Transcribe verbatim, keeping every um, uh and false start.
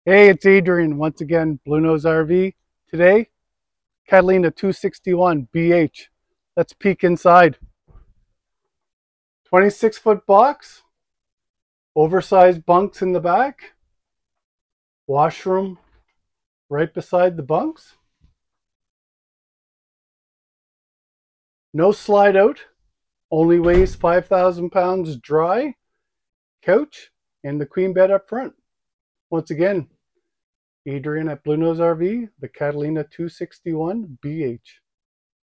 Hey, it's Adrian once again, Blue Nose R V. Today, Catalina two sixty-one B H. Let's peek inside. twenty-six foot box, oversized bunks in the back, washroom right beside the bunks. No slide out, only weighs five thousand pounds dry, couch, and the queen bed up front. Once again, Adrian at Blue Nose R V, the Catalina two sixty-one B H.